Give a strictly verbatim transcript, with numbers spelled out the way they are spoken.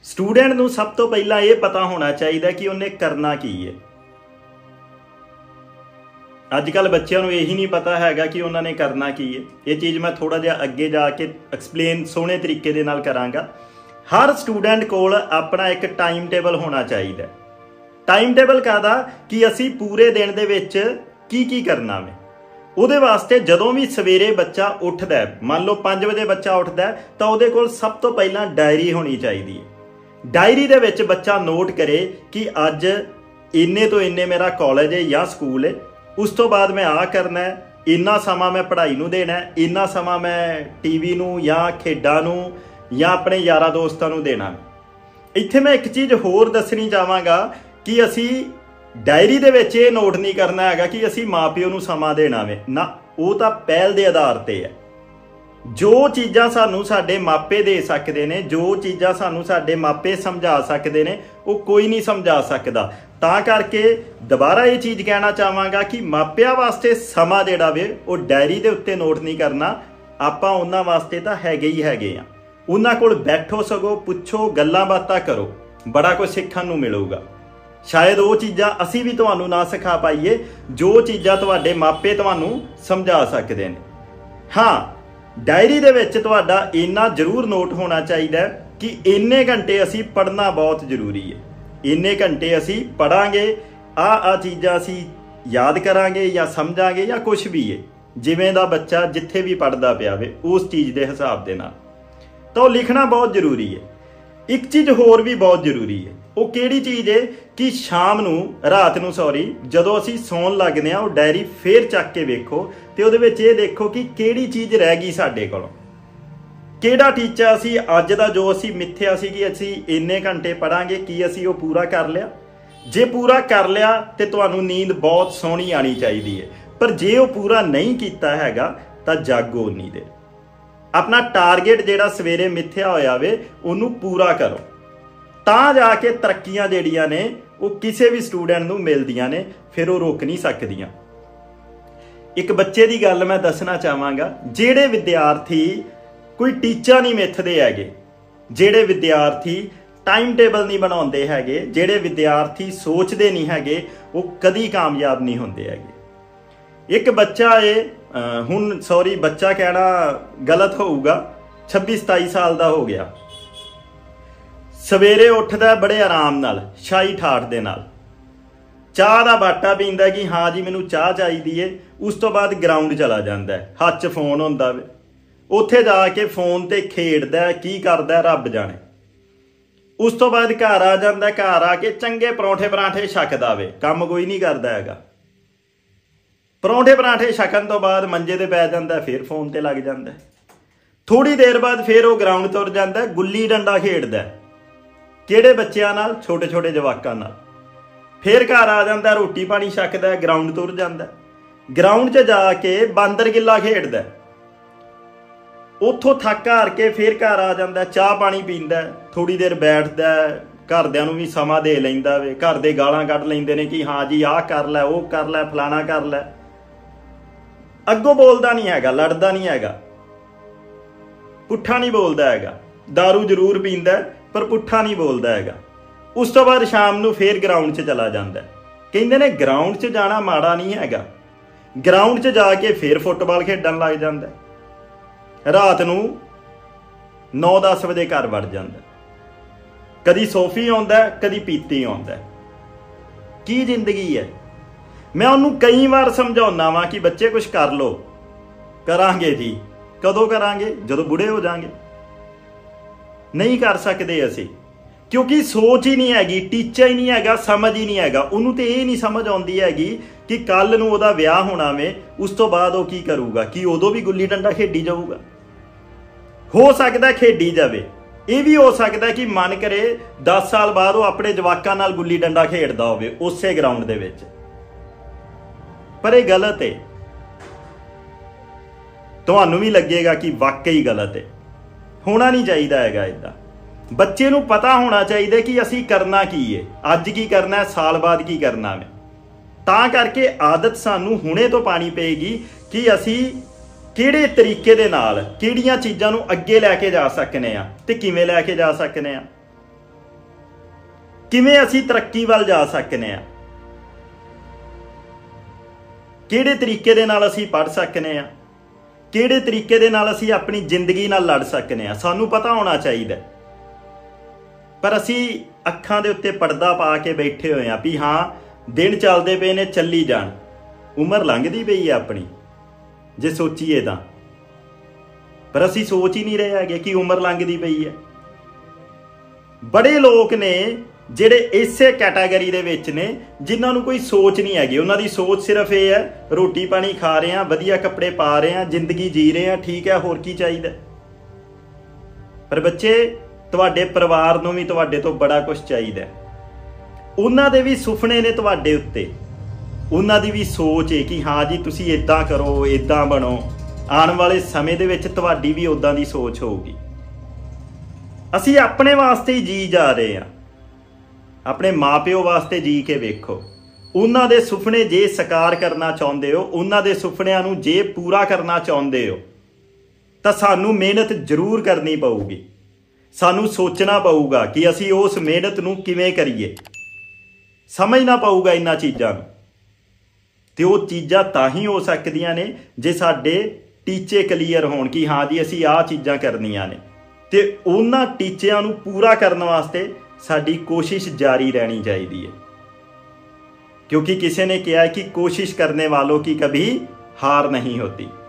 Student नूं सब तो पहला ये पता होना चाहिए कि उन्हें करना की है। अजकल बच्चों को यही नहीं पता हैगा कि उन्होंने करना की है। ये चीज़ मैं थोड़ा जिहा अगे जाके एक्सप्लेन सोहने तरीके दे नाल करांगा। हर स्टूडेंट कोल अपना एक टाइम टेबल होना चाहिए। टाइम टेबल कहदा कि असी पूरे दिन दे विच की की करना वे। उहदे वास्ते जदों भी सवेरे बच्चा उठदा है, मान लो पाँच बजे बच्चा उठदा है, तो उहदे कोल सब तो पहला डायरी होनी चाहिए। डायरी दे विच बच्चा नोट करे कि अज इन्ने तो इन्ने मेरा कॉलेज है या स्कूल है, उस तो बाद मैं आ करना है, इन्ना समा मैं पढ़ाई नूं देना है, इन्ना समा मैं टीवी नूं या खेडां नूं या अपने यारां दोस्तां नूं देना। इत्थे मैं एक चीज़ होर दसनी चाहांगा कि असी डायरी दे विच ये नोट नहीं करना हैगा कि असी माँ प्यो नूं समा देना वे ना, वो तो पहल दे आधार ते है। जो चीज़ां सानू साडे मापे दे सकते ने, जो चीज़ां सानू साडे मापे समझा सकते ने, वो कोई नहीं समझा सकता। तां करके दोबारा ये चीज़ कहना चाहांगा कि मापिया वास्ते समा जिहड़ा वे वो डायरी दे उत्ते नोट नहीं करना। आपां उन्हां वास्ते तां हैगे ही हैगे आ। उन्हां कोल बैठो, सगों पुछो, गल्लां बातां करो, बड़ा कुछ सीखण नूं मिलूगा। शायद वो चीज़ां असी भी तुहानूं ना सिखा पाईए जो चीज़ां तुहाडे मापे तुहानूं समझा सकदे ने। हाँ, डायरी दे विच तुहाडा इन्ना जरूर नोट होना चाहिए कि इन्ने घंटे असी पढ़ना बहुत जरूरी है। इन्ने घंटे असी पढ़ांगे, आ आ चीज़ां असी याद करांगे या समझांगे या कुछ भी है, जिवें दा बच्चा जिथे भी पढ़दा पिया वे उस चीज़ के हिसाब दे नाल। तो लिखना बहुत जरूरी है। एक चीज़ होर भी बहुत जरूरी है। वो किहड़ी चीज़ है कि शाम नूं रात नूं सॉरी जदों असी सौण लगदे आ, वो डायरी फेर चक के वेखो ते उहदे विच ये देखो कि किहड़ी चीज़ रह गई साडे कोलों, किहड़ा टीचा असी अज दा जो असी मिथ्या सी कि असी इन्ने घंटे पढ़ांगे, की असी वो पूरा कर लिया। जे पूरा कर लिया तो तुहानूं नींद बहुत सोहनी आनी चाहिदी है, पर जे वो पूरा नहीं कीता हैगा तां जागो उन्नी देर। अपना टारगेट जिहड़ा सवेरे मिथ्या होया वे उहनूं पूरा करो, तां जाके तरक्कियां जिहड़ियां ने वो किसी भी स्टूडेंट नूं मिलदियां ने, फिर वो रोक नहीं सकदियां। एक बच्चे की गल मैं दसना चाहांगा, जिहड़े विद्यार्थी कोई टीचा नहीं मिथदे हैगे, जिहड़े विद्यार्थी टाइम टेबल नहीं बनाउंदे हैगे, जिहड़े विद्यार्थी सोचदे नहीं हैगे, वो कदी कामयाब नहीं हुंदे हैगे। एक बच्चा है, हुण सॉरी बच्चा कहना गलत होऊगा, छब्बी सताई साल का हो गया, सवेरे उठदा बड़े आराम नाल, शाही ठाठ दे नाल, चाह का बाटा पींदा कि हाँ जी मैनू चाह चाहिदी है। उस तो बाद ग्राउंड चला जाता है, हाथ च फोन हुंदा वे, उत्थे जाके फोन ते खेडदा, की करदा रब जाने। उस तो बाद घर आ जांदा, घर आके चंगे परौंठे परांठे छकदा वे, काम कोई नहीं करदा हैगा। परौंठे परांठे छकन तो बाद मंजे ते पै जांदा, फिर फोन ते लग जांदा। थोड़ी देर बाद फिर वो ग्राउंड तुर जांदा, गुल्ली डंडा खेडदा। किहड़े बच्चों नाल? छोटे छोटे जवाकां नाल। फिर घर आ जांदा, रोटी पानी छकदा, ग्राउंड तुर जांदा। ग्राउंड च जाके बांदर गिल्ला खेडदा, उत्थों थक हार के फिर घर आ जांदा, चाह पानी पींदा, थोड़ी देर बैठदा, घरदिआं नूं भी समा दे लैंदा वे। घर दे गालां कढ लैंदे ने कि हाँ जी आह कर लै, वो कर लै, फलाना कर लै। अग्गों बोलदा नहीं हैगा, लड़दा नहीं हैगा, पुट्ठा नहीं बोलदा हैगा। दारू जरूर पींदा पर पुट्ठा नहीं बोलदा हैगा। उस तो बाद शाम नूं फिर ग्राउंड च चला जांदा। कहंदे ने ग्राउंड च जाना माड़ा नहीं हैगा। ग्राउंड च जाके फिर फुटबाल खेडण लग जांदा, रात नूं नौ दस बजे घर वड़ जांदा। कदी सोफी आउंदा, कदी पीती आउंदा। की जिंदगी है? मैं उन्होंने कई बार समझाउंदा वां कि बच्चे कुछ कर लो। करांगे जी, कदों करांगे? जदों बुढ़े हो जाएंगे। नहीं कर सकते असी, क्योंकि सोच ही नहीं हैगी, टीचा ही नहीं हैगा, समझ ही नहीं हैगा। उन्होंने तो ये नहीं समझ आउंदी हैगी कि कल नूं उहदा विआह होना वे, उस तो बाद वो की करूगा, कि उदों भी गुल्ली डंडा खेडी जाऊगा। हो सकदा खेडी जावे, ये भी हो सकता कि मन करे दस साल बाद वो अपने जवाकां नाल गुल्ली डंडा खेडदा होवे उसे ग्राउंड दे विच, पर यह गलत है। तुहानूं भी लगेगा कि वाकई गलत है, होना नहीं चाहिए हैगा इदां। बच्चे नूं पता होना चाहिए कि असी करना की है, अज की करना है, साल बाद की करना है। तां करके आदत सानूं हुणे तो पानी पेगी कि असी किहड़े तरीके दे नाल किहड़ियां चीज़ां नूं अगे लैके जा सकने आ ते किवें लैके जा सकने आ। ਕਿਵੇਂ ਅਸੀਂ ਤਰੱਕੀ ਵੱਲ ਜਾ ਸਕਨੇ ਆ, ਕਿਹੜੇ ਤਰੀਕੇ ਦੇ ਨਾਲ ਅਸੀਂ ਪੜ੍ਹ ਸਕਨੇ ਆ, ਕਿਹੜੇ ਤਰੀਕੇ ਦੇ ਨਾਲ ਅਸੀਂ ਆਪਣੀ ਜ਼ਿੰਦਗੀ ਨਾਲ ਲੜ ਸਕਨੇ ਆ, ਸਾਨੂੰ ਪਤਾ ਹੋਣਾ ਚਾਹੀਦਾ। ਪਰ ਅਸੀਂ ਅੱਖਾਂ ਦੇ ਉੱਤੇ ਪਰਦਾ ਪਾ ਕੇ ਬੈਠੇ ਹੋਏ ਆ ਵੀ ਹਾਂ ਦਿਨ ਚੱਲਦੇ ਪਏ ਨੇ, ਚੱਲੀ ਜਾਣ, ਉਮਰ ਲੰਘਦੀ ਪਈ ਹੈ ਆਪਣੀ ਜੇ ਸੋਚੀਏ ਤਾਂ। ਪਰ ਅਸੀਂ ਸੋਚ ਹੀ ਨਹੀਂ ਰਹੇ ਹੈਗੇ ਕਿ ਉਮਰ ਲੰਘਦੀ ਪਈ ਹੈ। ਬੜੇ ਲੋਕ ਨੇ ਜਿਹੜੇ ਇਸੇ ਕੈਟਾਗਰੀ ਦੇ ਵਿੱਚ ਨੇ ਜਿਨ੍ਹਾਂ ਨੂੰ ਕੋਈ ਸੋਚ ਨਹੀਂ ਹੈਗੀ। ਉਹਨਾਂ ਦੀ ਸੋਚ ਸਿਰਫ ਇਹ ਹੈ ਰੋਟੀ ਪਾਣੀ ਖਾ ਰਹੇ ਹਾਂ, ਵਧੀਆ ਕੱਪੜੇ ਪਾ ਰਹੇ ਹਾਂ, ਜ਼ਿੰਦਗੀ ਜੀ ਰਹੇ ਹਾਂ, ਠੀਕ ਹੈ, ਹੋਰ ਕੀ ਚਾਹੀਦਾ। ਪਰ ਬੱਚੇ, ਤੁਹਾਡੇ ਪਰਿਵਾਰ ਨੂੰ ਵੀ ਤੁਹਾਡੇ ਤੋਂ ਬੜਾ ਕੁਝ ਚਾਹੀਦਾ। ਉਹਨਾਂ ਦੇ ਵੀ ਸੁਪਨੇ ਨੇ ਤੁਹਾਡੇ ਉੱਤੇ, ਉਹਨਾਂ ਦੀ ਵੀ ਸੋਚ ਹੈ ਕਿ ਹਾਂ ਜੀ ਤੁਸੀਂ ਇੱਦਾਂ ਕਰੋ, ਇੱਦਾਂ ਬਣੋ। ਆਉਣ ਵਾਲੇ ਸਮੇਂ ਦੇ ਵਿੱਚ ਤੁਹਾਡੀ ਵੀ ਉੱਦਾਂ ਦੀ ਸੋਚ ਹੋਊਗੀ। ਅਸੀਂ ਆਪਣੇ ਵਾਸਤੇ ਹੀ ਜੀ ਜਾ ਰਹੇ ਹਾਂ, ਆਪਣੇ ਮਾਪਿਓ ਵਾਸਤੇ ਜੀ ਕੇ ਵੇਖੋ। ਉਹਨਾਂ ਦੇ ਸੁਪਨੇ ਜੇ ਸਾਕਾਰ ਕਰਨਾ ਚਾਹੁੰਦੇ ਹੋ, ਉਹਨਾਂ ਦੇ ਸੁਪਨਿਆਂ ਨੂੰ ਜੇ ਪੂਰਾ ਕਰਨਾ ਚਾਹੁੰਦੇ ਹੋ, ਤਾਂ ਸਾਨੂੰ ਮਿਹਨਤ ਜ਼ਰੂਰ ਕਰਨੀ ਪਊਗੀ। ਸਾਨੂੰ ਸੋਚਣਾ ਪਊਗਾ ਕਿ ਅਸੀਂ ਉਸ ਮਿਹਨਤ ਨੂੰ ਕਿਵੇਂ ਕਰੀਏ, ਸਮਝਣਾ ਪਊਗਾ ਇਹਨਾਂ ਚੀਜ਼ਾਂ ਨੂੰ। ਤੇ ਉਹ ਚੀਜ਼ਾਂ ਤਾਂ ਹੀ ਹੋ ਸਕਦੀਆਂ ਨੇ ਜੇ ਸਾਡੇ ਟੀਚੇ ਕਲੀਅਰ ਹੋਣ ਕਿ ਹਾਂ ਜੀ ਅਸੀਂ ਆਹ ਚੀਜ਼ਾਂ ਕਰਨੀਆਂ ਨੇ। ਤੇ ਉਹਨਾਂ ਟੀਚਿਆਂ ਨੂੰ ਪੂਰਾ ਕਰਨ ਵਾਸਤੇ ਸਾਡੀ ਕੋਸ਼ਿਸ਼ ਜਾਰੀ ਰਹਿਣੀ ਚਾਹੀਦੀ ਹੈ, क्योंकि किसी ने किया है कि कोशिश करने वालों की कभी हार नहीं होती।